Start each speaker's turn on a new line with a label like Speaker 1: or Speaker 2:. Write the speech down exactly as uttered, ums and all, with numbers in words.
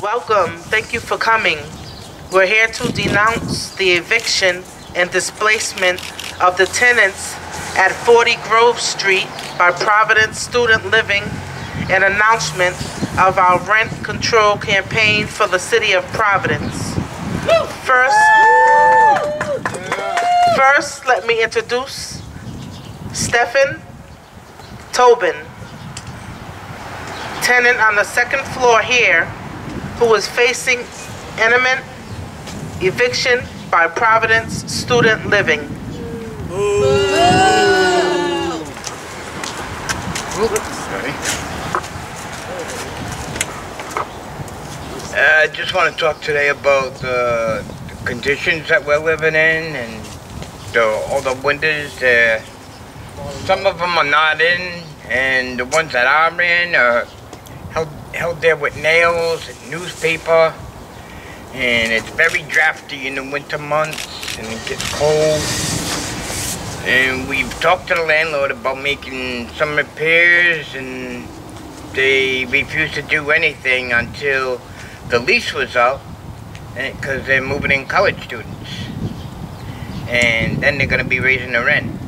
Speaker 1: Welcome. Thank you for coming. We're here to denounce the eviction and displacement of the tenants at forty Grove Street by Providence Student Living, an announcement of our rent control campaign for the city of Providence. First, first let me introduce Stefan Tobin, tenant on the second floor here, who is facing imminent eviction by Providence Student Living.
Speaker 2: I uh, just want to talk today about uh, the conditions that we're living in and the, all the windows. Uh, some of them are not in, and the ones that are in are held, held there with nails and newspaper. And it's very drafty in the winter months, and it gets cold. And we've talked to the landlord about making some repairs, and they refused to do anything until the lease was up, because they're moving in college students. And then they're going to be raising the rent.